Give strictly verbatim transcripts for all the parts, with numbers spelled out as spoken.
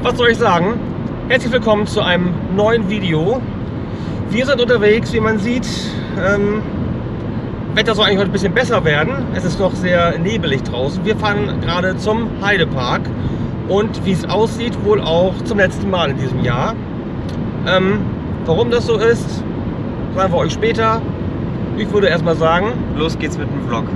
was soll ich sagen? Herzlich willkommen zu einem neuen Video. Wir sind unterwegs, wie man sieht. Ähm, Wetter soll eigentlich heute ein bisschen besser werden. Es ist noch sehr nebelig draußen. Wir fahren gerade zum Heidepark und wie es aussieht, wohl auch zum letzten Mal in diesem Jahr. Ähm, warum das so ist, sagen wir euch später. Ich würde erstmal sagen, los geht's mit dem Vlog.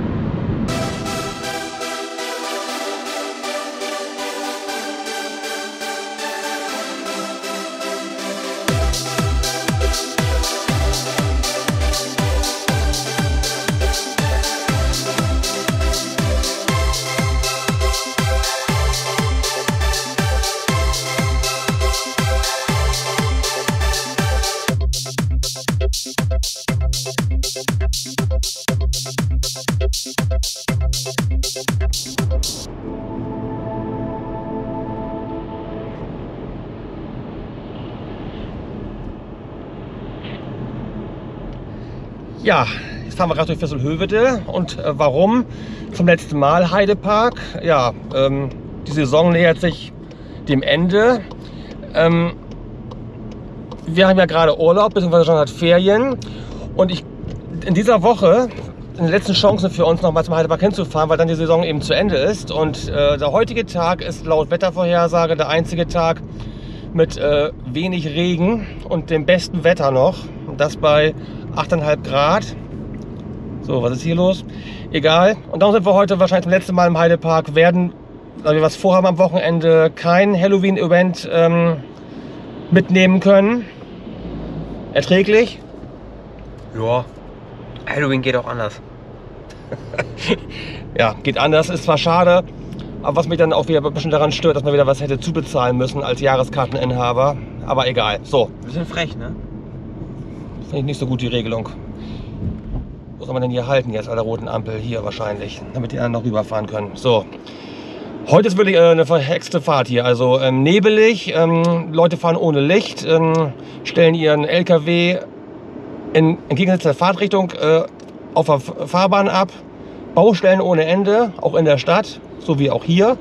ja, jetzt fahren wir gerade durch Visselhövede und äh, warum? Zum letzten Mal Heidepark. Ja, ähm, die Saison nähert sich dem Ende. Ähm, wir haben ja gerade Urlaub, beziehungsweise schon hat Ferien und ich in dieser Woche eine letzten Chancen für uns nochmal zum Heidepark hinzufahren, weil dann die Saison eben zu Ende ist. Und äh, der heutige Tag ist laut Wettervorhersage der einzige Tag mit äh, wenig Regen und dem besten Wetter noch. Und das bei acht Komma fünf Grad. So, was ist hier los? Egal. Und darum sind wir heute wahrscheinlich zum letzten Mal im Heidepark. Werden, weil wir was vorhaben am Wochenende, kein Halloween-Event ähm, mitnehmen können. Erträglich? Ja, Halloween geht auch anders. Ja, geht anders, ist zwar schade, aber was mich dann auch wieder ein bisschen daran stört, dass man wieder was hätte zubezahlen müssen als Jahreskarteninhaber. Aber egal. So. Bisschen frech, ne? Finde ich nicht so gut, die Regelung. Wo soll man denn hier halten jetzt an der roten Ampel? Hier wahrscheinlich, damit die anderen noch rüberfahren können. So. Heute ist wirklich äh, eine verhexte Fahrt hier. Also ähm, nebelig, ähm, Leute fahren ohne Licht, ähm, stellen ihren L K W in entgegengesetzter Fahrtrichtung äh, auf der Fahrbahn ab. Baustellen ohne Ende, auch in der Stadt, so wie auch hier.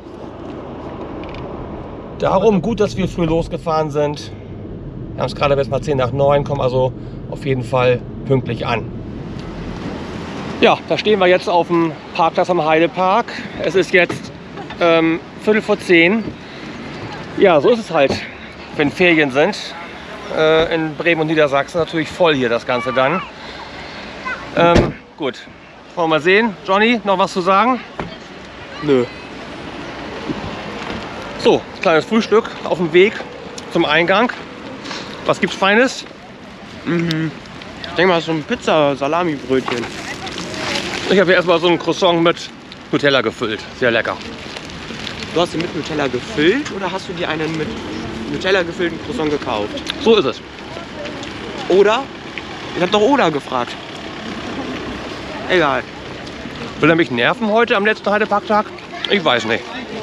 Darum gut, dass wir früh losgefahren sind. Wir haben es gerade bis mal zehn nach neun, kommen also auf jeden Fall pünktlich an. Ja, da stehen wir jetzt auf dem Parkplatz am Heidepark. Es ist jetzt ähm, Viertel vor zehn. Ja, so ist es halt, wenn Ferien sind. Äh, in Bremen und Niedersachsen natürlich voll hier das Ganze dann. Ähm, gut, wollen wir mal sehen. Johnny, noch was zu sagen? Nö. So, kleines Frühstück auf dem Weg zum Eingang. Was gibt's Feines? Mhm. Ich denke mal so ein Pizza-Salami-Brötchen. Ich habe hier erstmal so ein Croissant mit Nutella gefüllt. Sehr lecker. Du hast ihn mit Nutella gefüllt oder hast du dir einen mit Nutella gefüllten Croissant gekauft? So ist es. Oder? Ich habe doch Oder gefragt. Egal. Will er mich nerven heute am letzten Heideparktag? Ich weiß nicht.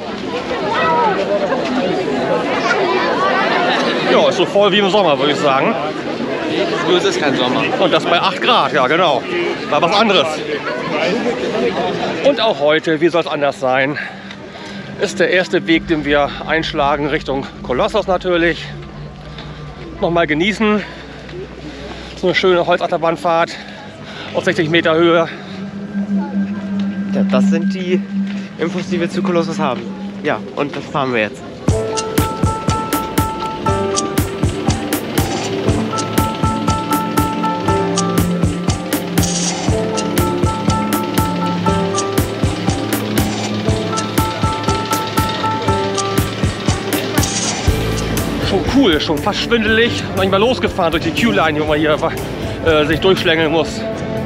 Ja, ist so voll wie im Sommer, würde ich sagen. Nur es ist kein Sommer. Und das bei acht Grad, ja genau. War was anderes. Und auch heute, wie soll es anders sein, ist der erste Weg, den wir einschlagen, Richtung Kolossos natürlich. Nochmal genießen. So eine schöne Holzachterbahn-Fahrt auf sechzig Meter Höhe. Ja, das sind die Infos, die wir zu Kolossos haben. Ja, und das fahren wir jetzt. Cool, schon fast schwindelig. Manchmal losgefahren durch die Q-Line, wo man hier äh, sich durchschlängeln muss.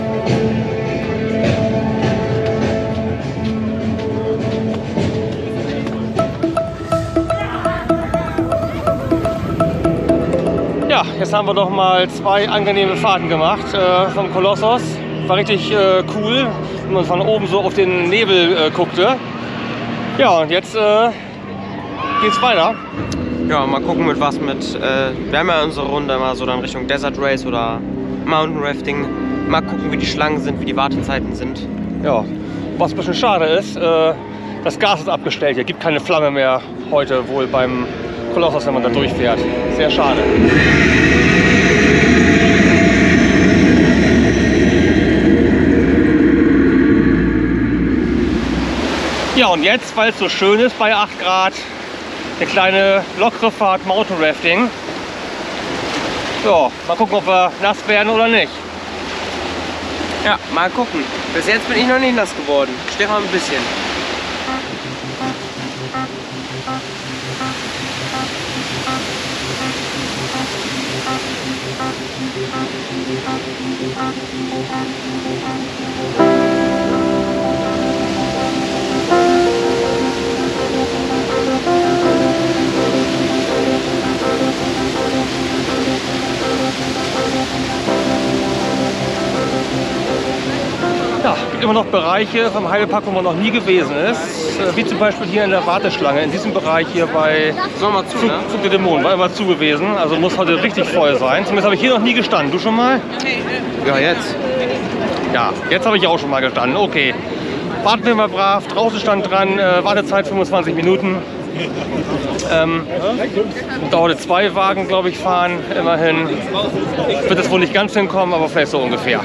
Ja, jetzt haben wir doch mal zwei angenehme Fahrten gemacht äh, vom Kolossos. War richtig äh, cool, wenn man von oben so auf den Nebel äh, guckte. Ja, und jetzt äh, geht's weiter. Ja, mal gucken mit was mit, äh, wir haben ja unsere Runde mal so dann Richtung Desert Race oder Mountain Rafting. Mal gucken, wie die Schlangen sind, wie die Wartezeiten sind. Ja, was ein bisschen schade ist, äh, das Gas ist abgestellt. Hier gibt keine Flamme mehr heute wohl beim Kolossos, wenn man da durchfährt. Sehr schade. Ja, und jetzt, weil es so schön ist bei acht Grad, eine kleine lockere Fahrt Mountain Rafting. Ja, mal gucken, ob wir nass werden oder nicht. Ja, mal gucken. Bis jetzt bin ich noch nicht nass geworden. Stefan ein bisschen. Ja, es gibt immer noch Bereiche vom Heidepark, wo man noch nie gewesen ist. Wie zum Beispiel hier in der Warteschlange. In diesem Bereich hier bei Sommer zu, Zug, ne? Zug der Dämonen war immer zu gewesen. Also muss heute richtig voll sein. Zumindest habe ich hier noch nie gestanden. Du schon mal? Ja, jetzt. Ja, jetzt habe ich auch schon mal gestanden. Okay. Warten wir mal brav. Draußen stand dran. Äh, Wartezeit fünfundzwanzig Minuten. Ähm, dauerte zwei Wagen, glaube ich, fahren. Immerhin. Wird es wohl nicht ganz hinkommen, aber vielleicht so ungefähr.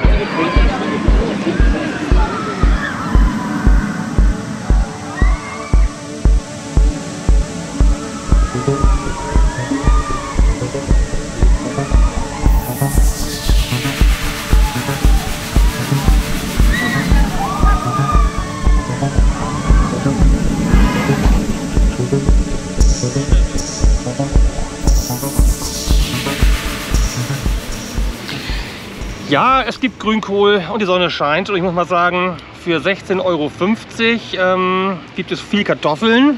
Ja, es gibt Grünkohl und die Sonne scheint und ich muss mal sagen, für sechzehn Euro fünfzig ähm, gibt es viel Kartoffeln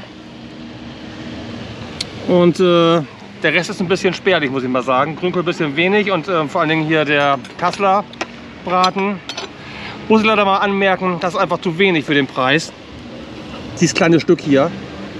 und äh, der Rest ist ein bisschen spärlich, muss ich mal sagen. Grünkohl ein bisschen wenig und äh, vor allen Dingen hier der Kasseler Braten. Muss ich leider mal anmerken, das ist einfach zu wenig für den Preis. Dieses kleine Stück hier.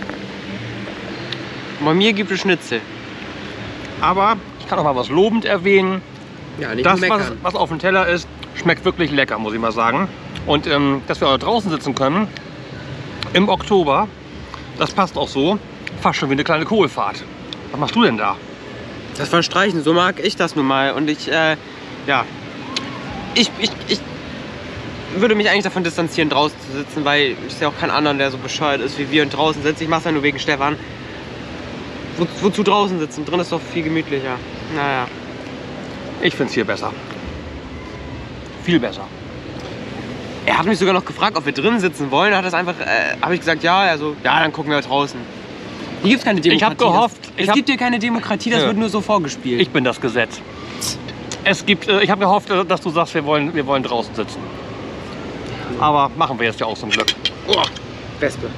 Bei mir gibt es Schnitzel. Aber ich kann auch mal was lobend erwähnen. Ja, nicht Das, meckern. was, was auf dem Teller ist, schmeckt wirklich lecker, muss ich mal sagen. Und ähm, dass wir auch draußen sitzen können, im Oktober, das passt auch so, fast schon wie eine kleine Kohlfahrt. Was machst du denn da? Das Verstreichen, so mag ich das nun mal. Und ich, äh, ja, ich, ich, ich würde mich eigentlich davon distanzieren, draußen zu sitzen, weil ich sehe auch keinen anderen, der so bescheuert ist wie wir und draußen sitzt. Ich mache es ja nur wegen Stefan. Wo, wozu draußen sitzen? Drin ist doch viel gemütlicher. Naja. Ich finde es hier besser. Viel besser. Er hat mich sogar noch gefragt, ob wir drin sitzen wollen. Da hat das einfach, äh, habe ich gesagt, ja, also, ja, dann gucken wir draußen. Hier gibt es keine Demokratie. Ich habe gehofft, das, ich es hab, gibt hier keine Demokratie, das ja. wird nur so vorgespielt. Ich bin das Gesetz. Es gibt, äh, ich habe gehofft, dass du sagst, wir wollen, wir wollen draußen sitzen. Aber machen wir jetzt ja auch zum Glück. Oh, Wespe.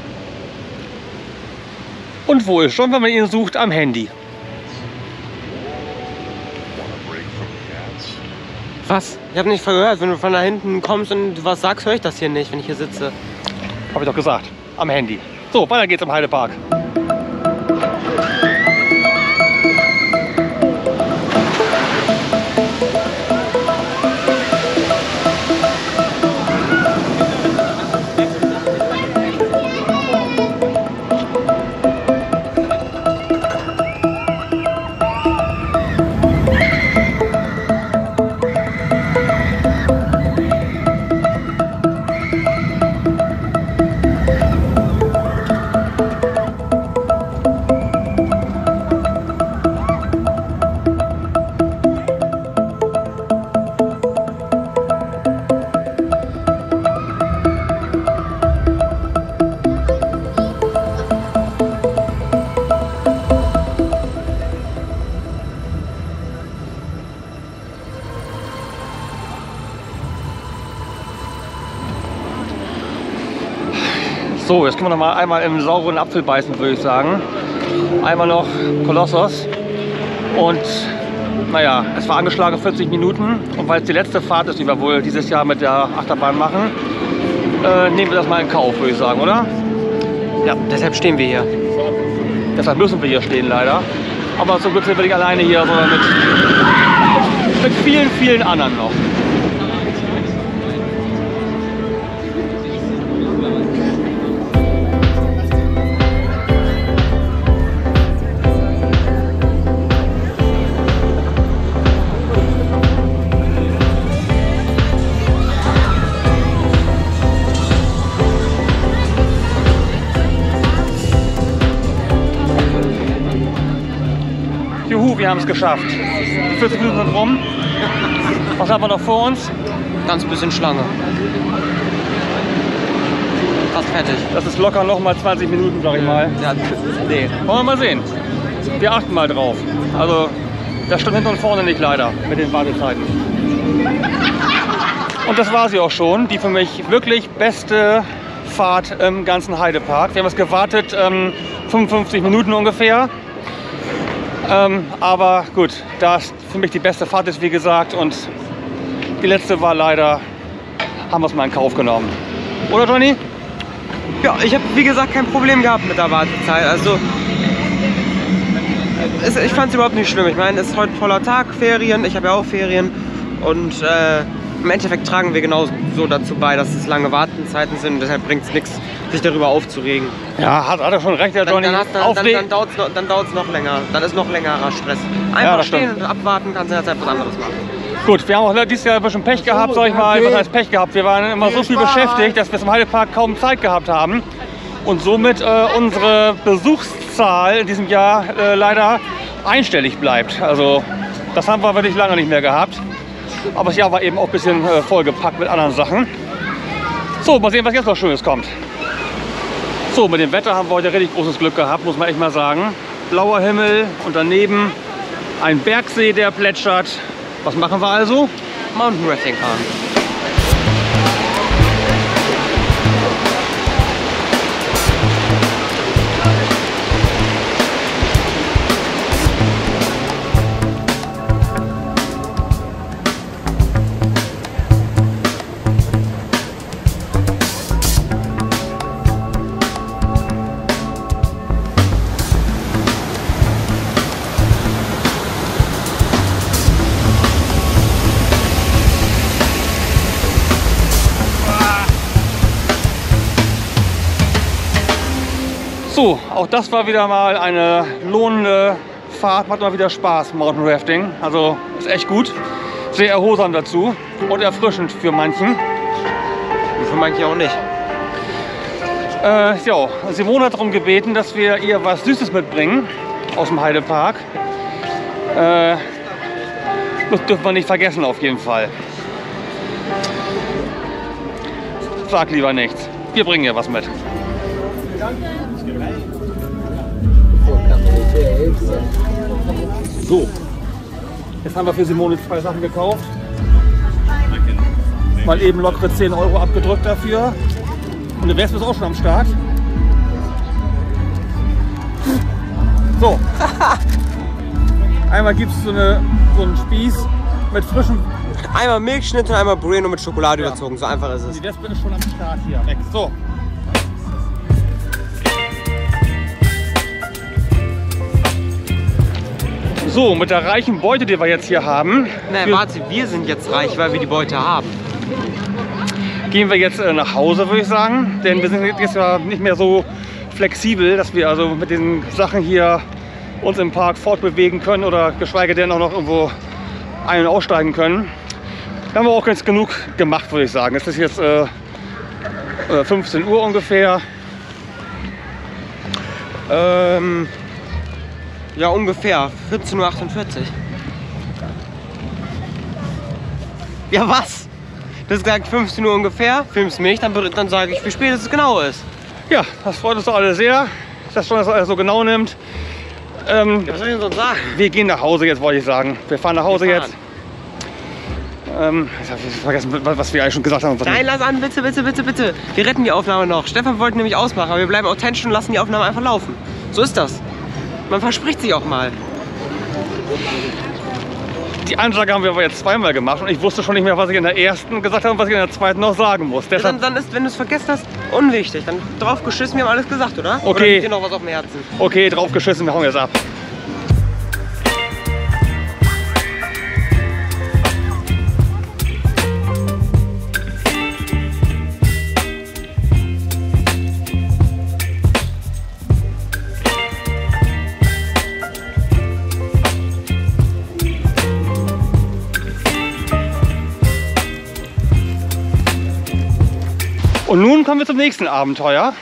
Und wo ist schon, wenn man ihn sucht, am Handy. Was? Ich habe nicht gehört. Wenn du von da hinten kommst und was sagst, höre ich das hier nicht, wenn ich hier sitze. Habe ich doch gesagt. Am Handy. So, weiter geht's im Heidepark. So, jetzt können wir noch mal einmal im sauren Apfel beißen, würde ich sagen. Einmal noch Kolossos. Und naja, es war angeschlagen vierzig Minuten. Und weil es die letzte Fahrt ist, die wir wohl dieses Jahr mit der Achterbahn machen, äh, nehmen wir das mal in Kauf, würde ich sagen, oder? Ja, deshalb stehen wir hier. Deshalb müssen wir hier stehen, leider. Aber zum Glück sind wir nicht alleine hier, sondern mit, mit vielen, vielen anderen noch. haben es geschafft. vierzig Minuten sind rum. Was haben wir noch vor uns? Ganz bisschen Schlange. Fast fertig. Das ist locker noch mal zwanzig Minuten, sag ich mal. Ja, nee. Wollen wir mal sehen. Wir achten mal drauf. Also, das stimmt hinten und vorne nicht leider mit den Wartezeiten. Und das war sie auch schon. Die für mich wirklich beste Fahrt im ganzen Heidepark. Wir haben es gewartet, ähm, fünfundfünfzig Minuten ungefähr. Ähm, aber gut, da es für mich die beste Fahrt ist, wie gesagt, und die letzte war leider, haben wir es mal in Kauf genommen. Oder, Johnny? Ja, ich habe wie gesagt kein Problem gehabt mit der Wartezeit. Also es, ich fand es überhaupt nicht schlimm. Ich meine, es ist heute voller Tag, Ferien, ich habe ja auch Ferien und äh, im Endeffekt tragen wir genauso so dazu bei, dass es lange Wartezeiten sind und deshalb bringt es nichts, sich darüber aufzuregen. Ja, hat, hat er schon recht, der Dann, Johnny. dann, hast, dann, dann, dann dauert es noch, dann dauert's noch länger, dann ist noch längerer Stress. Einfach Ja, das stehen stimmt. und abwarten, kannst du in der Zeit was anderes machen. Gut, wir haben auch dieses Jahr ein bisschen Pech gehabt, sag ich mal. Was heißt Pech gehabt? Wir waren immer so viel beschäftigt, dass wir zum Heidepark kaum Zeit gehabt haben. Und somit äh, unsere Besuchszahl in diesem Jahr äh, leider einstellig bleibt. Also das haben wir wirklich lange nicht mehr gehabt. Aber das Jahr war eben auch ein bisschen äh, vollgepackt mit anderen Sachen. So, mal sehen, was jetzt noch Schönes kommt. So, mit dem Wetter haben wir heute richtig großes Glück gehabt, muss man echt mal sagen. Blauer Himmel und daneben ein Bergsee, der plätschert. Was machen wir also? Mountain Rafting fahren. So, auch das war wieder mal eine lohnende Fahrt, macht mal wieder Spaß, Mountain Rafting. Also ist echt gut, sehr erholsam dazu und erfrischend für manchen. Und für manche auch nicht. Äh, ja, Simone hat darum gebeten, dass wir ihr was Süßes mitbringen aus dem Heidepark. Äh, das dürfen wir nicht vergessen auf jeden Fall. Sag lieber nichts. Wir bringen ihr was mit. So, jetzt haben wir für Simone zwei Sachen gekauft. Mal eben lockere zehn Euro abgedrückt dafür. Und der Rest ist auch schon am Start. So. Einmal gibt es so, eine, so einen Spieß mit frischem. Einmal Milchschnitt und einmal Bueno mit Schokolade überzogen, so einfach ist es. Die Wespe ist schon am Start hier. Weg. So. So, mit der reichen Beute, die wir jetzt hier haben. Nein, für- warte, wir sind jetzt reich, weil wir die Beute haben. Gehen wir jetzt äh, nach Hause, würde ich sagen. Denn wir sind jetzt ja nicht mehr so flexibel, dass wir also mit den Sachen hier uns im Park fortbewegen können oder geschweige denn auch noch irgendwo ein- und aussteigen können. Da haben wir auch ganz genug gemacht, würde ich sagen. Es ist jetzt äh, äh, fünfzehn Uhr ungefähr. Ähm, ja, ungefähr vierzehn Uhr achtundvierzig. Ja, was? Du hast gesagt fünfzehn Uhr ungefähr, filmst mich, dann, dann sage ich, wie spät es genau ist. Ja, das freut uns doch alle sehr, dass John das alles so genau nimmt. Ähm, Ja, was soll ich denn sonst sagen? wir gehen nach Hause jetzt, wollte ich sagen. Wir fahren nach Hause Wir jetzt. Ähm, ich habe vergessen, was was wir eigentlich schon gesagt haben. Was Nein, lass an, bitte, bitte, bitte, bitte. Wir retten die Aufnahme noch. Stefan wollte nämlich ausmachen, aber wir bleiben authentisch und lassen die Aufnahme einfach laufen. So ist das. Man verspricht sich auch mal. Die Ansage haben wir aber jetzt zweimal gemacht und ich wusste schon nicht mehr, was ich in der ersten gesagt habe und was ich in der zweiten noch sagen muss. Ja, Deshalb, dann, dann ist, wenn du es vergessen hast, unwichtig. Dann drauf geschissen, wir haben alles gesagt, oder? Oder Okay. liegt dir noch was auf dem Herzen? okay, drauf geschissen, wir hauen jetzt ab. Und nun kommen wir zum nächsten Abenteuer.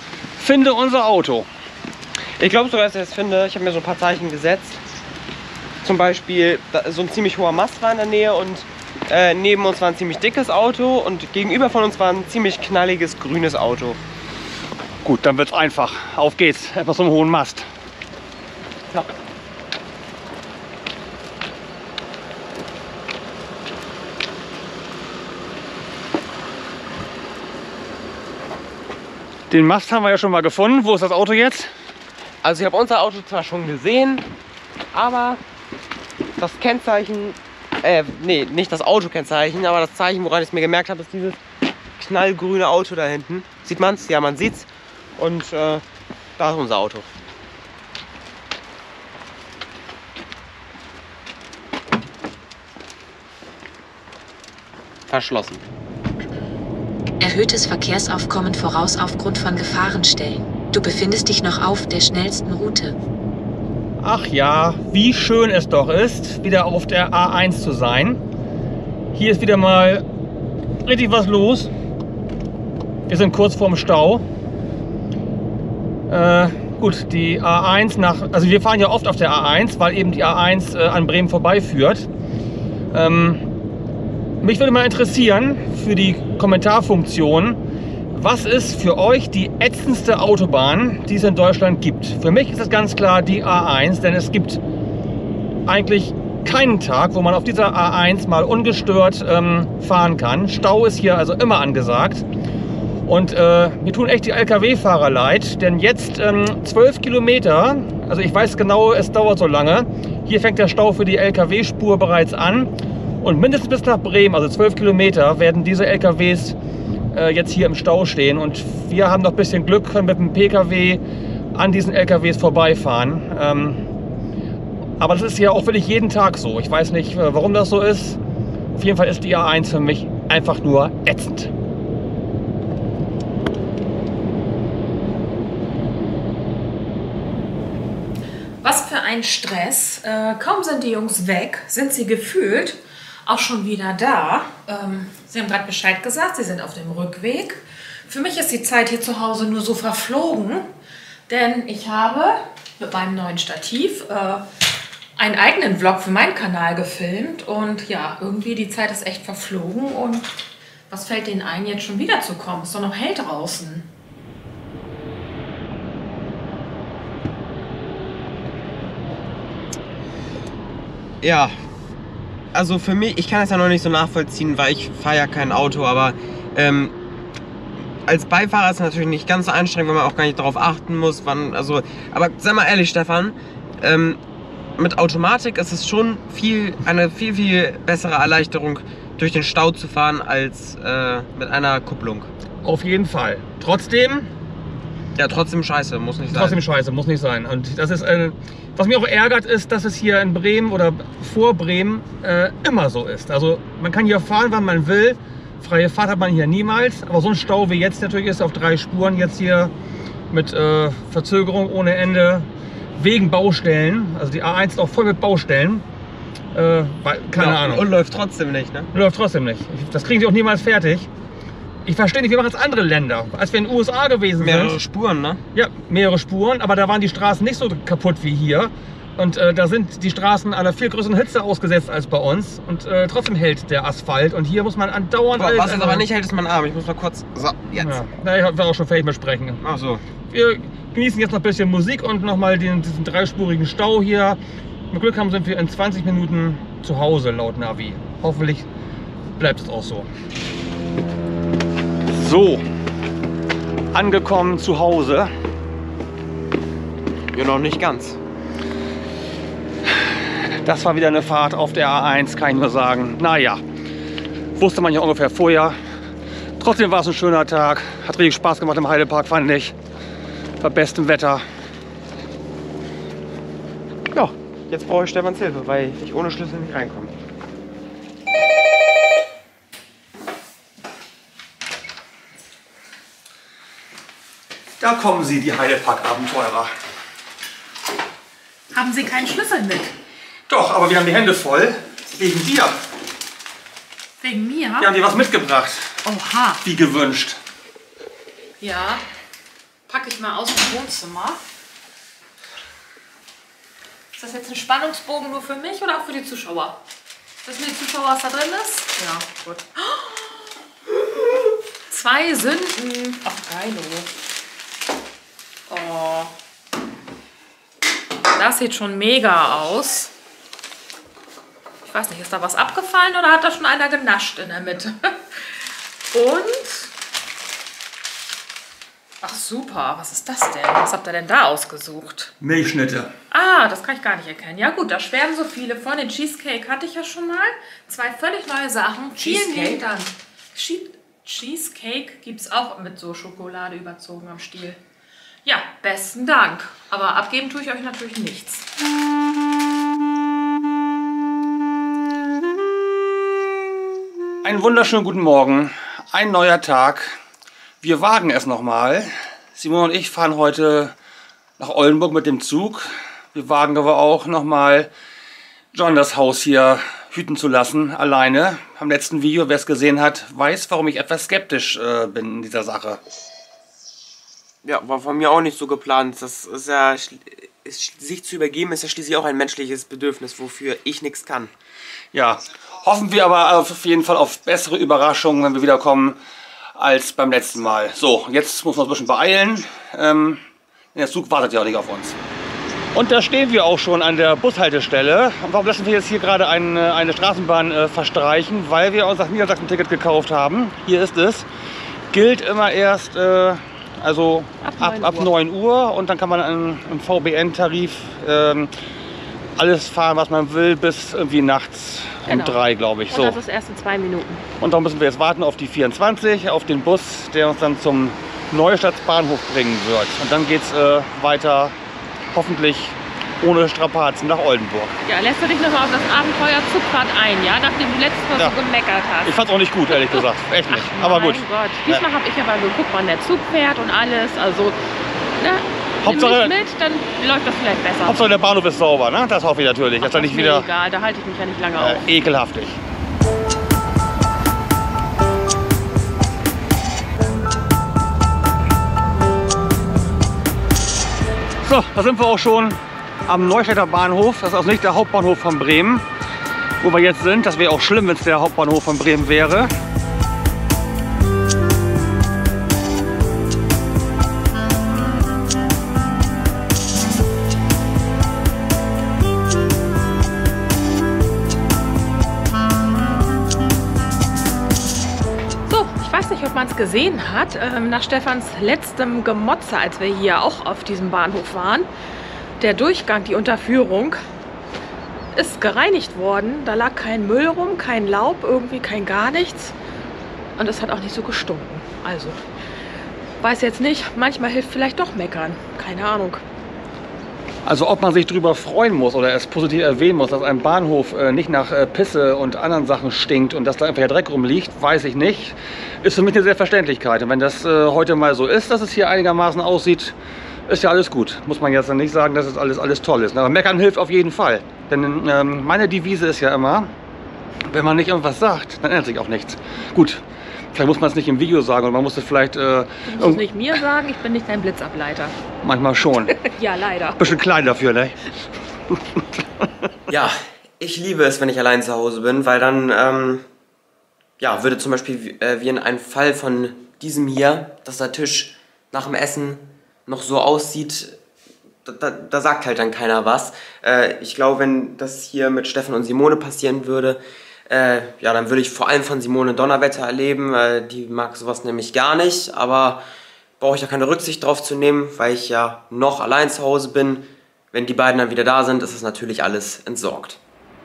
Finde unser Auto. Ich glaube sogar, dass ich es finde. Ich habe mir so ein paar Zeichen gesetzt. zum Beispiel so ein ziemlich hoher Mast war in der Nähe und äh, neben uns war ein ziemlich dickes Auto und gegenüber von uns war ein ziemlich knalliges grünes Auto. Gut, dann wird's einfach. Auf geht's, etwas zum hohen Mast. Ja. Den Mast haben wir ja schon mal gefunden. Wo ist das Auto jetzt? Also ich habe unser Auto zwar schon gesehen, aber das Kennzeichen, äh, nee, nicht das Autokennzeichen, aber das Zeichen, woran ich es mir gemerkt habe, ist dieses knallgrüne Auto da hinten. Sieht man es? Ja, man sieht's. Und äh, da ist unser Auto. Verschlossen. Erhöhtes Verkehrsaufkommen voraus aufgrund von Gefahrenstellen. Du befindest dich noch auf der schnellsten Route. Ach ja, wie schön es doch ist, wieder auf der A eins zu sein. Hier ist wieder mal richtig was los. Wir sind kurz vorm Stau. Äh, gut, die A eins nach, also wir fahren ja oft auf der A eins, weil eben die A eins äh, an Bremen vorbeiführt. Ähm, mich würde mal interessieren für die Kommentarfunktion, was ist für euch die ätzendste Autobahn, die es in Deutschland gibt? Für mich ist es ganz klar die A eins, denn es gibt eigentlich keinen Tag, wo man auf dieser A eins mal ungestört ähm, fahren kann. Stau ist hier also immer angesagt. Und äh, mir tun echt die L K W-Fahrer leid, denn jetzt ähm, zwölf Kilometer, also ich weiß genau, es dauert so lange. Hier fängt der Stau für die L K W-Spur bereits an. Und mindestens bis nach Bremen, also zwölf Kilometer, werden diese L K Ws äh, jetzt hier im Stau stehen. Und wir haben noch ein bisschen Glück, können mit dem P K W an diesen L K Ws vorbeifahren. Ähm, aber das ist ja auch wirklich jeden Tag so. Ich weiß nicht, warum das so ist. Auf jeden Fall ist die A eins für mich einfach nur ätzend. Was für ein Stress. Äh, kaum sind die Jungs weg, sind sie gefühlt auch schon wieder da. Ähm, sie haben gerade Bescheid gesagt, sie sind auf dem Rückweg. Für mich ist die Zeit hier zu Hause nur so verflogen, denn ich habe mit meinem neuen Stativ äh, einen eigenen Vlog für meinen Kanal gefilmt und ja, irgendwie die Zeit ist echt verflogen und was fällt denen ein, jetzt schon wieder zu kommen? Ist doch noch hell draußen. Ja, also für mich, ich kann es ja noch nicht so nachvollziehen, weil ich fahre ja kein Auto, aber ähm, als Beifahrer ist es natürlich nicht ganz so anstrengend, weil man auch gar nicht darauf achten muss, wann, also, aber sag mal ehrlich, Stefan, ähm, mit Automatik ist es schon viel, eine viel, viel bessere Erleichterung, durch den Stau zu fahren, als äh, mit einer Kupplung. Auf jeden Fall. Trotzdem... Ja, trotzdem scheiße, muss nicht sein. Trotzdem scheiße, muss nicht sein. Und das ist, äh, was mich auch ärgert, ist, dass es hier in Bremen oder vor Bremen äh, immer so ist. Also man kann hier fahren, wann man will. Freie Fahrt hat man hier niemals. Aber so ein Stau wie jetzt natürlich ist, auf drei Spuren jetzt hier mit äh, Verzögerung ohne Ende, wegen Baustellen. Also die A eins ist auch voll mit Baustellen. Äh, keine ja, Ahnung. Und läuft trotzdem nicht, ne? Läuft trotzdem nicht. Das kriegen sie auch niemals fertig. Ich verstehe nicht, wir machen jetzt andere Länder. Als wir in den U S A gewesen mehrere sind. Spuren, ne? Ja, mehrere Spuren, aber da waren die Straßen nicht so kaputt wie hier. Und äh, da sind die Straßen einer viel größeren Hitze ausgesetzt als bei uns. Und äh, trotzdem hält der Asphalt. Und hier muss man andauernd... Boah, was jetzt aber nicht hält, ist mein Arm. Ich muss mal kurz... So, jetzt. Ja, na, ich war auch schon fertig mit Sprechen. Ach so. Wir genießen jetzt noch ein bisschen Musik und nochmal diesen dreispurigen Stau hier. Mit Glück haben sind wir in zwanzig Minuten zu Hause, laut Navi. Hoffentlich bleibt es auch so. So, angekommen zu Hause. Ja, noch nicht ganz. Das war wieder eine Fahrt auf der A eins, kann ich nur sagen. Naja, wusste man ja ungefähr vorher. Trotzdem war es ein schöner Tag. Hat richtig Spaß gemacht im Heidepark, fand ich. Bei bestem Wetter. Ja, jetzt brauche ich Stefans Hilfe, weil ich ohne Schlüssel nicht reinkomme. Da kommen sie, die Heidepark-Abenteurer. Haben Sie keinen Schlüssel mit? Doch, aber wir haben die Hände voll. Wegen dir. Wegen mir? Wir haben dir was mitgebracht. Oha. Wie gewünscht. Ja, packe ich mal aus dem Wohnzimmer. Ist das jetzt ein Spannungsbogen nur für mich oder auch für die Zuschauer? Wissen die Zuschauer, was da drin ist? Ja, gut. Zwei Sünden. Ach, geilo. Oh. Das sieht schon mega aus. Ich weiß nicht, ist da was abgefallen oder hat da schon einer genascht in der Mitte? Und... Ach super, was ist das denn? Was habt ihr denn da ausgesucht? Milchschnitte. Ah, das kann ich gar nicht erkennen. Ja gut, da schwärmen so viele von. Den Cheesecake hatte ich ja schon mal. Zwei völlig neue Sachen. Vielen lieben Dank. Che- Cheesecake gibt es auch mit so Schokolade überzogen am Stiel. Ja, besten Dank. Aber abgeben tue ich euch natürlich nichts. Einen wunderschönen guten Morgen. Ein neuer Tag. Wir wagen es nochmal. Simon und ich fahren heute nach Oldenburg mit dem Zug. Wir wagen aber auch nochmal John das Haus hier hüten zu lassen, alleine. Am letzten Video, wer es gesehen hat, weiß, warum ich etwas skeptisch äh, bin in dieser Sache. Ja, war von mir auch nicht so geplant. Das ist ja, ist, sich zu übergeben ist ja schließlich auch ein menschliches Bedürfnis, wofür ich nichts kann. Ja, hoffen wir aber auf jeden Fall auf bessere Überraschungen, wenn wir wiederkommen, als beim letzten Mal. So, jetzt muss man uns ein bisschen beeilen. Ähm, der Zug wartet ja auch nicht auf uns. Und da stehen wir auch schon an der Bushaltestelle. Und warum lassen wir jetzt hier gerade eine, eine Straßenbahn äh, verstreichen? Weil wir unser Niedersachsen-Ticket gekauft haben. Hier ist es. Gilt immer erst äh, also ab, ab neun Uhr. Und dann kann man an, im V B N-Tarif ähm, alles fahren, was man will, bis irgendwie nachts um Genau. drei, glaube ich. Und So. das ist erst in zwei Minuten. Und darum müssen wir jetzt warten auf die vierundzwanzig, auf den Bus, der uns dann zum Neustadtbahnhof bringen wird. Und dann geht es äh, weiter, hoffentlich ohne Strapazen, nach Oldenburg. Ja, lässt du dich nochmal auf das Abenteuer Zugfahrt ein, ja? Nachdem du letztes Mal Ja. so gemeckert hast. Ich fand es auch nicht gut, ehrlich gesagt. Echt nicht. Ach, Aber gut. Mein Gott. Diesmal habe ich aber geguckt, wann der Zug fährt und alles. Also, ne? Hauptsache- Nimm mich mit, dann läuft das vielleicht besser. Hauptsache der Bahnhof ist sauber, ne? Das hoffe ich natürlich. Dass Ach, er nicht ist mir wieder egal, da halte ich mich ja nicht lange auf. äh, ekelhaftig. So, da sind wir auch schon am Neustädter Bahnhof. Das ist also nicht der Hauptbahnhof von Bremen, wo wir jetzt sind. Das wäre auch schlimm, wenn es der Hauptbahnhof von Bremen wäre. So, ich weiß nicht, ob man es gesehen hat. Ähm, nach Stefans letztem Gemotze, als wir hier auch auf diesem Bahnhof waren, der Durchgang, die Unterführung, ist gereinigt worden. Da lag kein Müll rum, kein Laub, irgendwie kein gar nichts. Und es hat auch nicht so gestunken. Also, weiß jetzt nicht, manchmal hilft vielleicht doch meckern. Keine Ahnung. Also ob man sich darüber freuen muss oder es positiv erwähnen muss, dass ein Bahnhof äh, nicht nach äh, Pisse und anderen Sachen stinkt und dass da einfach der Dreck rumliegt, weiß ich nicht. Ist für mich eine Selbstverständlichkeit. Und wenn das äh, heute mal so ist, dass es hier einigermaßen aussieht, ist ja alles gut. Muss man jetzt dann nicht sagen, dass es alles, alles toll ist. Aber meckern hilft auf jeden Fall. Denn ähm, meine Devise ist ja immer, wenn man nicht irgendwas sagt, dann ändert sich auch nichts. Gut, vielleicht muss man es nicht im Video sagen und man muss es vielleicht... Äh, Du musst es nicht mir sagen, ich bin nicht dein Blitzableiter. manchmal schon. Ja, leider. Bisschen klein dafür, ne? Ja, ich liebe es, wenn ich allein zu Hause bin, weil dann, ähm, ja, würde zum Beispiel äh, wie in einem Fall von diesem hier, dass der Tisch nach dem Essen noch so aussieht, da, da, da sagt halt dann keiner was. Äh, ich glaube, wenn das hier mit Stefan und Simone passieren würde, äh, ja, dann würde ich vor allem von Simone Donnerwetter erleben. Äh, die mag sowas nämlich gar nicht, aber brauche ich da keine Rücksicht drauf zu nehmen, weil ich ja noch allein zu Hause bin. Wenn die beiden dann wieder da sind, ist es natürlich alles entsorgt.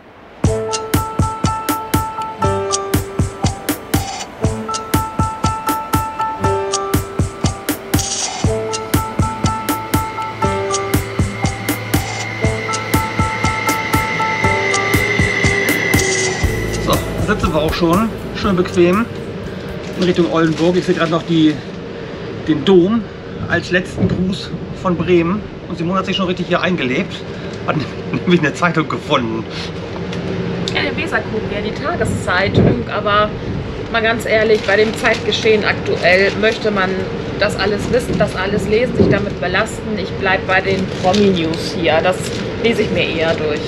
So, da sitzen wir auch schon. Schön bequem in Richtung Oldenburg. Ich sehe gerade noch die, den Dom als letzten Gruß von Bremen. Und Simone hat sich schon richtig hier eingelebt. Hat nämlich eine Zeitung gefunden. Ja, der Weserkuchen, ja, die Tageszeitung, aber mal ganz ehrlich, bei dem Zeitgeschehen aktuell möchte man das alles wissen, das alles lesen, sich damit belasten. Ich bleibe bei den Promi-News hier. Das lese ich mir eher durch.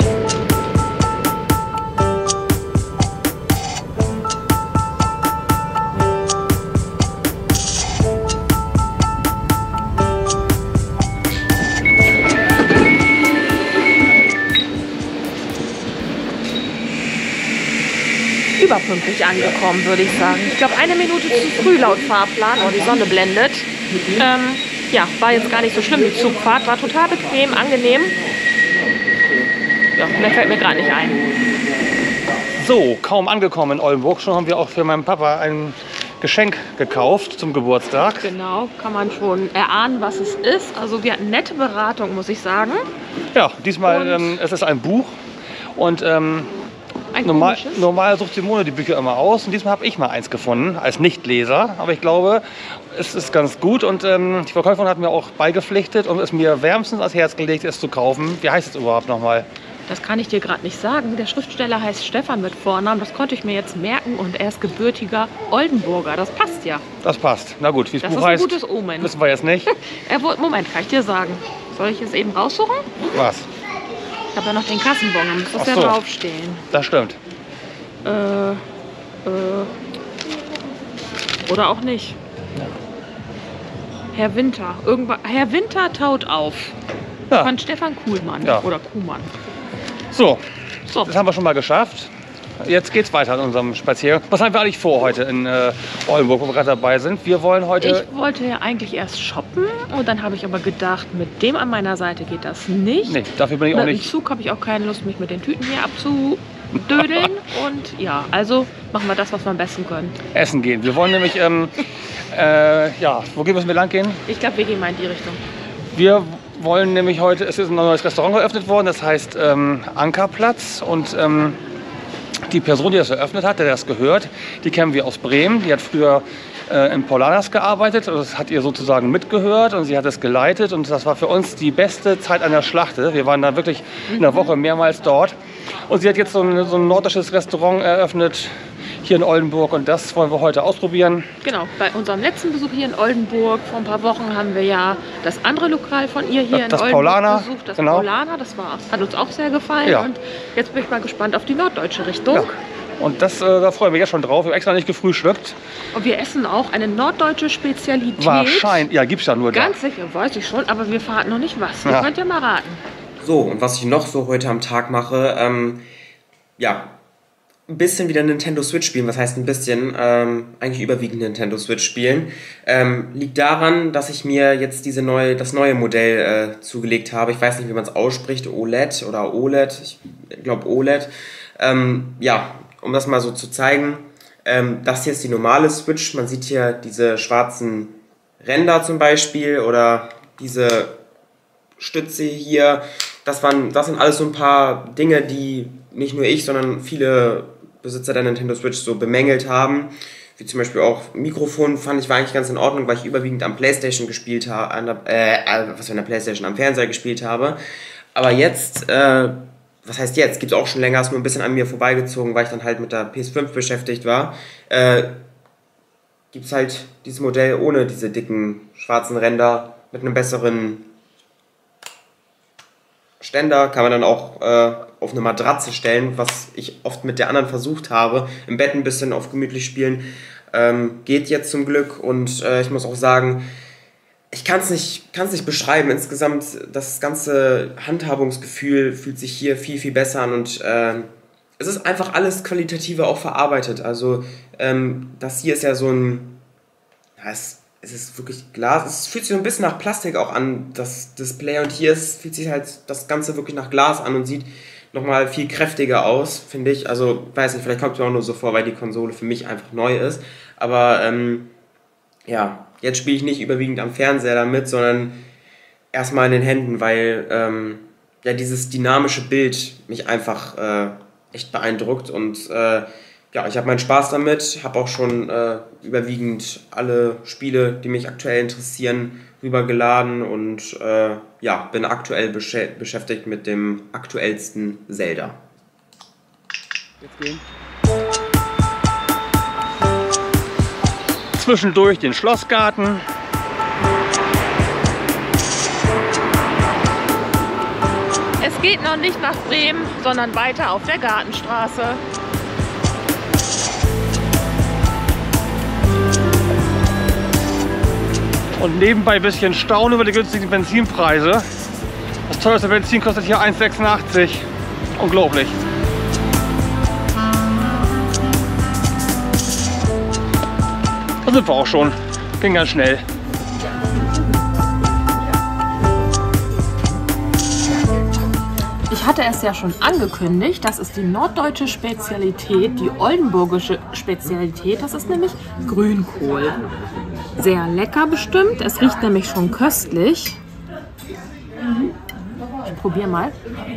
Überpünktlich angekommen, würde ich sagen. Ich glaube, eine Minute zu früh laut Fahrplan. Oh, die Sonne blendet. Ähm, ja, war jetzt gar nicht so schlimm. Die Zugfahrt war total bequem, angenehm. Ja, mehr fällt mir gerade nicht ein. So, kaum angekommen in Oldenburg. Schon haben wir auch für meinen Papa ein Geschenk gekauft zum Geburtstag. Genau, kann man schon erahnen, was es ist. Also wir hatten nette Beratung, muss ich sagen. Ja, diesmal Und ähm, es ist ein Buch. Und ähm, Ein normal, komisches. normal sucht Simone die Bücher immer aus. Und diesmal habe ich mal eins gefunden, als Nichtleser. Aber ich glaube, es ist ganz gut. Und ähm, die Verkäuferin hat mir auch beigepflichtet und es mir wärmstens ans Herz gelegt, es zu kaufen. Wie heißt es überhaupt nochmal? Das kann ich dir gerade nicht sagen. Der Schriftsteller heißt Stefan mit Vornamen. Das konnte ich mir jetzt merken. Und er ist gebürtiger Oldenburger. Das passt ja. Das passt. Na gut, wie das Das Buch ist ein heißt, gutes Omen. wissen wir jetzt nicht. Er wurde, Moment, kann ich dir sagen. Soll ich es eben raussuchen? Was? Ich habe ja noch den Kassenbon. Da muss das Ach ja so. draufstehen. Das stimmt. Äh, äh. Oder auch nicht. Herr Winter. Irgendwann, Herr Winter taut auf. Ja. Von Stefan Kuhlmann. Ja. Oder Kuhmann. So, So. das haben wir schon mal geschafft. Jetzt geht's weiter in unserem Spaziergang. Was haben wir eigentlich vor heute in äh, Oldenburg, wo wir gerade dabei sind? Wir wollen heute... Ich wollte ja eigentlich erst shoppen und dann habe ich aber gedacht, mit dem an meiner Seite geht das nicht. Nee, dafür bin ich auch Mit dem nicht... Zug habe ich auch keine Lust, mich mit den Tüten hier abzudödeln. Und ja, also machen wir das, was wir am besten können. Essen gehen. Wir wollen nämlich... Ähm, äh, ja, wo müssen wir lang gehen? Ich glaube, wir gehen mal in die Richtung. Wir wollen nämlich heute... Es ist ein neues Restaurant eröffnet worden. Das heißt ähm, Ankerplatz. Und... Ähm, die Person, die das eröffnet hat, der das gehört, die kennen wir aus Bremen. Die hat früher äh, in Paulanas gearbeitet. Das hat ihr sozusagen mitgehört und sie hat es geleitet. Und das war für uns die beste Zeit an der Schlachte. Wir waren da wirklich in der Woche mehrmals dort. Und sie hat jetzt so ein, so ein nordisches Restaurant eröffnet hier in Oldenburg. Und das wollen wir heute ausprobieren. Genau, bei unserem letzten Besuch hier in Oldenburg vor ein paar Wochen haben wir ja das andere Lokal von ihr hier Das in Oldenburg Paulaner, besucht. Das genau. Paulaner, das war, hat uns auch sehr gefallen. Ja. Und jetzt bin ich mal gespannt auf die norddeutsche Richtung. Ja. Und das, äh, da freuen wir jetzt schon drauf. Wir haben extra nicht gefrühstückt. Und wir essen auch eine norddeutsche Spezialität. Wahrscheinlich. Ja, gibt's ja nur da. Ganz sicher, weiß ich schon, aber wir verraten noch nicht was. Ihr Ja. könnt ja mal raten. So, und was ich noch so heute am Tag mache, ähm, ja, ein bisschen wieder Nintendo Switch spielen. Was heißt ein bisschen? Ähm, eigentlich überwiegend Nintendo Switch spielen. Ähm, liegt daran, dass ich mir jetzt diese neue, das neue Modell äh, zugelegt habe. Ich weiß nicht, wie man es ausspricht. O L E D oder O L E D. Ich glaube O L E D. Ähm, ja, um das mal so zu zeigen. Ähm, das hier ist die normale Switch. Man sieht hier diese schwarzen Ränder zum Beispiel oder diese Stütze hier. Das, waren, das sind alles so ein paar Dinge, die nicht nur ich, sondern viele Besitzer der Nintendo Switch so bemängelt haben. Wie zum Beispiel auch Mikrofon fand ich war eigentlich ganz in Ordnung, weil ich überwiegend am PlayStation gespielt habe, äh, was für eine PlayStation, am Fernseher gespielt habe. Aber jetzt, äh, was heißt jetzt? Gibt es auch schon länger, ist nur ein bisschen an mir vorbeigezogen, weil ich dann halt mit der P S fünf beschäftigt war. Äh, gibt es halt dieses Modell ohne diese dicken schwarzen Ränder mit einem besseren Ständer, kann man dann auch äh, auf eine Matratze stellen, was ich oft mit der anderen versucht habe. Im Bett ein bisschen auf gemütlich spielen. Ähm, geht jetzt zum Glück und äh, ich muss auch sagen, ich kann es nicht, kann's nicht beschreiben. Insgesamt, das ganze Handhabungsgefühl fühlt sich hier viel, viel besser an und äh, es ist einfach alles qualitativer auch verarbeitet. Also ähm, das hier ist ja so ein, ja, es, es ist wirklich Glas, es fühlt sich so ein bisschen nach Plastik auch an, das Display, und hier ist, fühlt sich halt das Ganze wirklich nach Glas an und sieht nochmal viel kräftiger aus, finde ich. Also, weiß nicht, vielleicht kommt es mir auch nur so vor, weil die Konsole für mich einfach neu ist. Aber, ähm, ja, jetzt spiele ich nicht überwiegend am Fernseher damit, sondern erstmal in den Händen, weil, ähm, ja, dieses dynamische Bild mich einfach äh, echt beeindruckt und, äh, ja, ich habe meinen Spaß damit, habe auch schon äh, überwiegend alle Spiele, die mich aktuell interessieren, rübergeladen und äh, ja, bin aktuell besch- beschäftigt mit dem aktuellsten Zelda. Jetzt gehen. Zwischendurch den Schlossgarten. Es Es geht noch nicht nach Bremen, sondern weiter auf der Gartenstraße. Und nebenbei ein bisschen staunen über die günstigen Benzinpreise. Das teuerste Benzin kostet hier eins Komma sechsundachtzig. Unglaublich. Da sind wir auch schon. Ging ganz schnell. Ich hatte es ja schon angekündigt, das ist die norddeutsche Spezialität, die oldenburgische Spezialität, das ist nämlich Grünkohl. Sehr lecker bestimmt, es riecht nämlich schon köstlich. Ich probiere mal.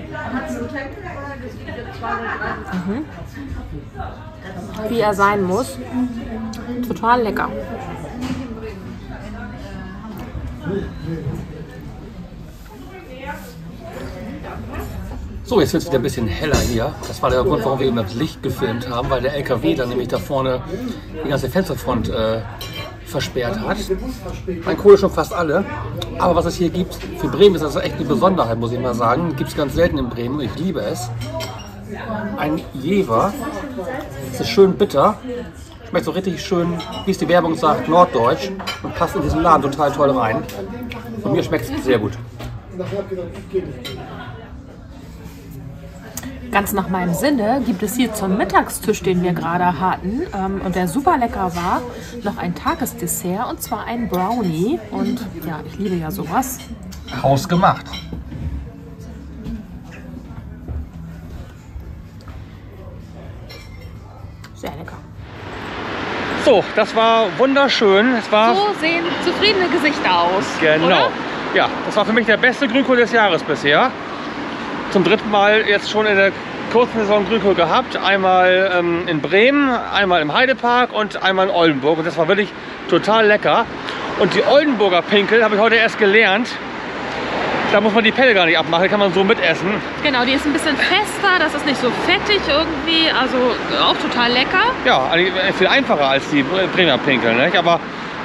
Mhm. Wie er sein muss. Total lecker. So, jetzt wird es wieder ein bisschen heller hier. Das war der Grund, warum wir eben das Licht gefilmt haben, weil der L K W dann nämlich da vorne die ganze Fensterfront äh, versperrt hat. Mein Kohle schon fast alle. Aber was es hier gibt, für Bremen ist das echt eine Besonderheit, muss ich mal sagen. Gibt es ganz selten in Bremen. Ich liebe es. Ein Jever. Es ist schön bitter. Schmeckt so richtig schön, wie es die Werbung sagt, norddeutsch. Und passt in diesen Laden total toll rein. Und mir schmeckt es sehr gut. Ganz nach meinem Sinne gibt es hier zum Mittagstisch, den wir gerade hatten ähm, und der super lecker war, noch ein Tagesdessert und zwar ein Brownie. Und ja, ich liebe ja sowas. Hausgemacht. Sehr lecker. So, das war wunderschön. Es war So sehen zufriedene Gesichter aus. genau. Oder? Ja, das war für mich der beste Grünkohl des Jahres bisher. Zum dritten Mal jetzt schon in der kurzen Saison Grünkohl gehabt. Einmal ähm, in Bremen, einmal im Heidepark und einmal in Oldenburg. Und das war wirklich total lecker. Und die Oldenburger Pinkel habe ich heute erst gelernt. Da muss man die Pelle gar nicht abmachen, die kann man so mitessen. Genau, die ist ein bisschen fester, das ist nicht so fettig irgendwie, also auch total lecker. Ja, eigentlich viel einfacher als die Bremer Pinkel, nicht? Aber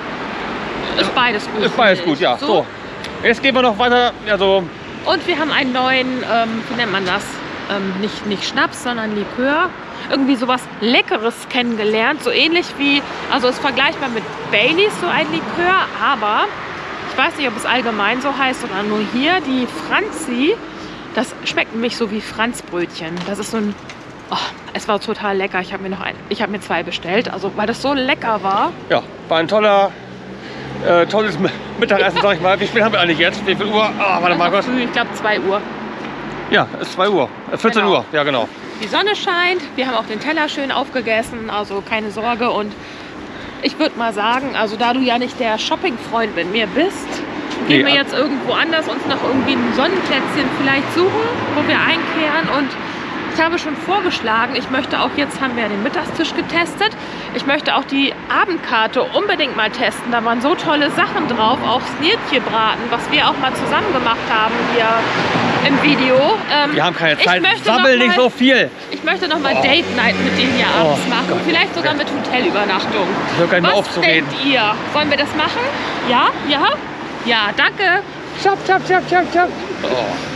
Ist beides gut. ist beides finde gut, ich. ja. So, jetzt gehen wir noch weiter. Also, Und wir haben einen neuen, ähm, wie nennt man das? Ähm, nicht, nicht Schnaps, sondern Likör. Irgendwie sowas Leckeres kennengelernt. So ähnlich wie, also ist vergleichbar mit Baileys, so ein Likör. Aber ich weiß nicht, ob es allgemein so heißt oder nur hier. Die Franzi, das schmeckt nämlich so wie Franzbrötchen. Das ist so ein, oh, es war total lecker. Ich habe mir noch ein, ich habe mir zwei bestellt. Also weil das so lecker war. ja, war ein toller, äh, tolles Mittagessen, sag ich mal. Wie spät haben wir eigentlich jetzt? Wie viel Uhr? Ah, warte mal kurz. Früh, ich glaube zwei Uhr. Ja, es ist zwei Uhr. Äh, vierzehn Genau. Uhr, ja genau. Die Sonne scheint, wir haben auch den Teller schön aufgegessen, also keine Sorge. Und ich würde mal sagen, also da du ja nicht der Shopping-Freund mit mir bist, gehen Nee, wir ab- jetzt irgendwo anders uns noch irgendwie ein Sonnenplätzchen vielleicht suchen, wo wir einkehren. Und ich habe schon vorgeschlagen, ich möchte auch, jetzt haben wir ja den Mittagstisch getestet, ich möchte auch die Abendkarte unbedingt mal testen. Da waren so tolle Sachen drauf, auch Sniertjebraten, was wir auch mal zusammen gemacht haben hier im Video. Ähm, Wir haben keine ich Zeit. möchte Sammel noch nicht mal- so viel. Ich möchte noch mal Date Night mit denen hier abends Oh, machen. Gott. Vielleicht sogar mit Hotelübernachtung. Ich höre gar nicht mehr Was auf zu reden. denkt ihr? Wollen wir das machen? Ja? Ja? Ja, danke. Chop, chop, chop, chop, chop. Oh.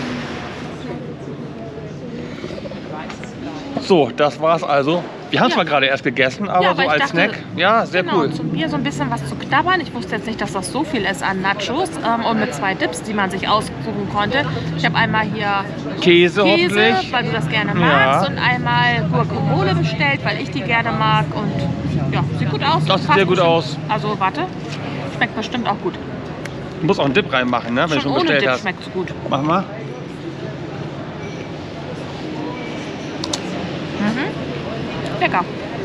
So, das war's also. Wir haben Ja. zwar gerade erst gegessen, aber Ja, so weil ich als dachte, Snack, ja, sehr Genau, cool. zum Bier so ein bisschen was zu knabbern. Ich wusste jetzt nicht, dass das so viel ist an Nachos. Ähm, und mit zwei Dips, die man sich aussuchen konnte. Ich habe einmal hier Käse, Käse, hoffentlich. weil du das gerne Ja. magst. Und einmal Guacamole bestellt, weil ich die gerne mag. Und ja, sieht gut aus. Das sieht Passt sehr gut bestimmt. aus. Also warte, schmeckt bestimmt auch gut. Du musst auch einen Dip reinmachen, ne, wenn du Schon schon ohne bestellt Dip hast. schmeckt es gut. Mach mal. Lecker.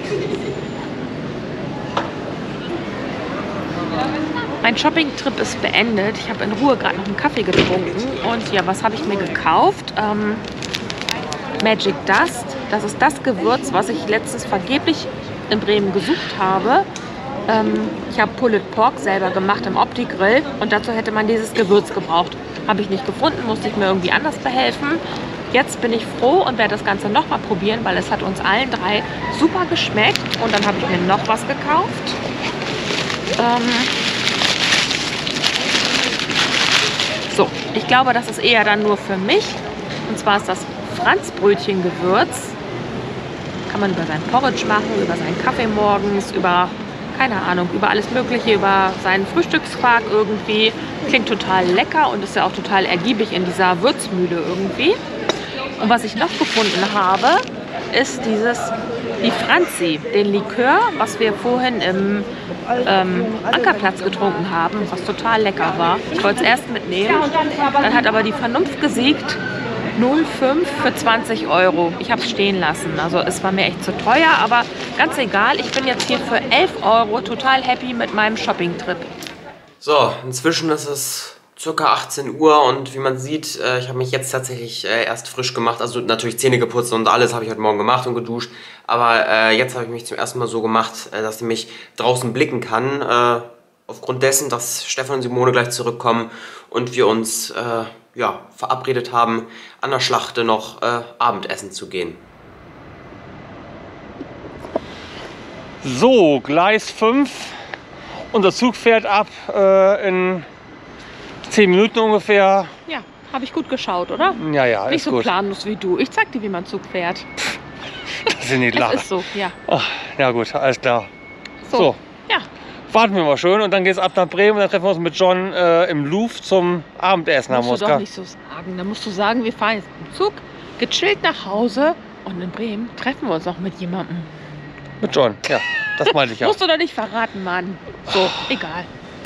Mein Shopping-Trip ist beendet. Ich habe in Ruhe gerade noch einen Kaffee getrunken. Und ja, was habe ich mir gekauft? Ähm, Magic Dust. Das ist das Gewürz, was ich letztens vergeblich in Bremen gesucht habe. Ähm, ich habe Pulled Pork selber gemacht im Opti-Grill. Und dazu hätte man dieses Gewürz gebraucht. Habe ich nicht gefunden, musste ich mir irgendwie anders behelfen. Jetzt bin ich froh und werde das Ganze nochmal probieren, weil es hat uns allen drei super geschmeckt. Und dann habe ich mir noch was gekauft. Ähm so, ich glaube, das ist eher dann nur für mich. Und zwar ist das Franzbrötchen-Gewürz. Kann man über sein Porridge machen, über seinen Kaffee morgens, über, keine Ahnung, über alles Mögliche, über seinen Frühstücksquark irgendwie. Klingt total lecker und ist ja auch total ergiebig in dieser Würzmühle irgendwie. Und was ich noch gefunden habe, ist dieses, die Franzi, den Likör, was wir vorhin im ähm, Ankerplatz getrunken haben, was total lecker war. Ich wollte es erst mitnehmen, dann hat aber die Vernunft gesiegt. null Komma fünf für zwanzig Euro. Ich habe es stehen lassen. Also es war mir echt zu teuer, aber ganz egal. Ich bin jetzt hier für elf Euro total happy mit meinem Shopping-Trip. So, inzwischen ist es ca. achtzehn Uhr und wie man sieht, äh, ich habe mich jetzt tatsächlich äh, erst frisch gemacht. Also natürlich Zähne geputzt und alles habe ich heute Morgen gemacht und geduscht. Aber äh, jetzt habe ich mich zum ersten Mal so gemacht, äh, dass ich mich draußen blicken kann. Äh, aufgrund dessen, dass Stefan und Simone gleich zurückkommen und wir uns äh, ja, verabredet haben, an der Schlachte noch äh, Abendessen zu gehen. So, Gleis fünf. Unser Zug fährt ab äh, in zehn Minuten ungefähr. Ja, habe ich gut geschaut, oder? Ja, ja, Nicht ist so gut. planlos wie du. Ich zeig dir, wie man Zug fährt. Das ist nicht Das lachen. ist so, ja. Ach, ja gut, alles klar. So. So. Ja. Warten wir mal schön und dann geht es ab nach Bremen und dann treffen wir uns mit John äh, im Louvre zum Abendessen. Haben wir Musst uns du doch gar- nicht so sagen. Da musst du sagen, wir fahren jetzt im Zug, gechillt nach Hause und in Bremen treffen wir uns noch mit jemandem. Mit John, ja. Das meinte ich ja. Musst du doch nicht verraten, Mann. So, egal.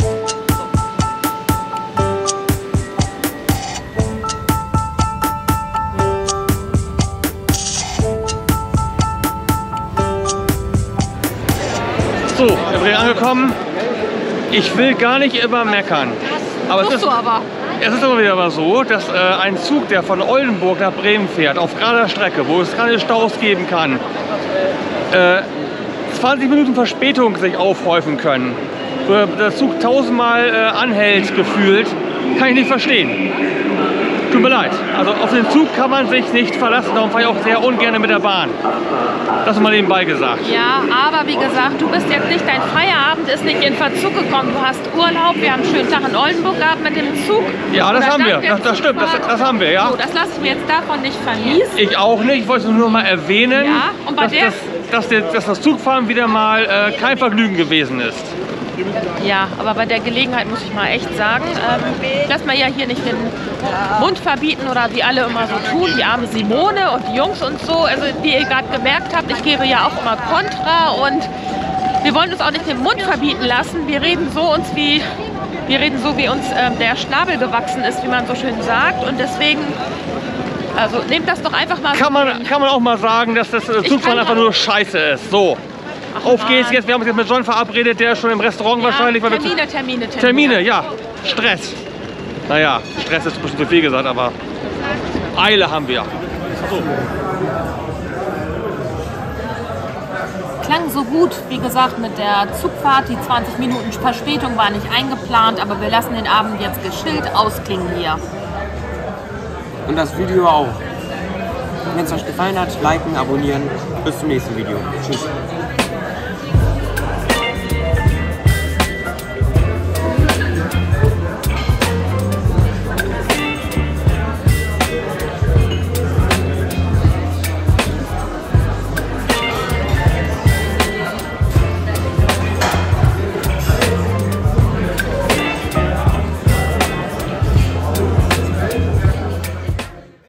So, in Bremen angekommen. Ich will gar nicht immer meckern. Aber es Musst ist, du aber. es ist aber wieder mal so, dass äh, ein Zug, der von Oldenburg nach Bremen fährt, auf gerader Strecke, wo es keine Staus geben kann, äh, zwanzig Minuten Verspätung sich aufhäufen können. Wo der Zug tausendmal äh, anhält, gefühlt, kann ich nicht verstehen. Tut mir leid. Also auf den Zug kann man sich nicht verlassen, darum fahre ich auch sehr ungern mit der Bahn. Das ist mal nebenbei gesagt. Ja, aber wie gesagt, du bist jetzt nicht, dein Feierabend ist nicht in Verzug gekommen. Du hast Urlaub, wir haben einen schönen Tag in Oldenburg gehabt mit dem Zug. Ja, das Oder haben wir. dank der Das, das stimmt, das, Zugfahrt. das haben wir, ja. So, das lasse ich mir jetzt davon nicht vermiesen. Ich auch nicht. Ich wollte es nur mal erwähnen, Ja, und bei dass, der- das, dass, der, dass das Zugfahren wieder mal äh, kein Vergnügen gewesen ist. Ja, aber bei der Gelegenheit muss ich mal echt sagen, ähm, lass mal ja hier nicht den Mund verbieten oder wie alle immer so tun, die arme Simone und die Jungs und so. Also wie ihr gerade gemerkt habt, ich gebe ja auch immer Kontra und wir wollen uns auch nicht den Mund verbieten lassen. Wir reden so uns wie, wir reden so wie uns ähm, der Schnabel gewachsen ist, wie man so schön sagt. Und deswegen, also nehmt das doch einfach mal. Kann man, kann man auch mal sagen, dass das äh, Ich Zugfahren kann einfach ja- nur scheiße ist. So, Ach, auf geht's Mann. jetzt. Wir haben uns jetzt mit John verabredet, der ist schon im Restaurant Ja, wahrscheinlich. Weil wir Termine, Termine, Termine. Termine, ja. Stress. Naja, Stress ist ein bisschen zu viel gesagt, aber Eile haben wir. So. Klang so gut, wie gesagt, mit der Zugfahrt. Die zwanzig Minuten Verspätung war nicht eingeplant, aber wir lassen den Abend jetzt geschillt ausklingen hier. Und das Video auch. Wenn es euch gefallen hat, liken, abonnieren. Bis zum nächsten Video. Tschüss.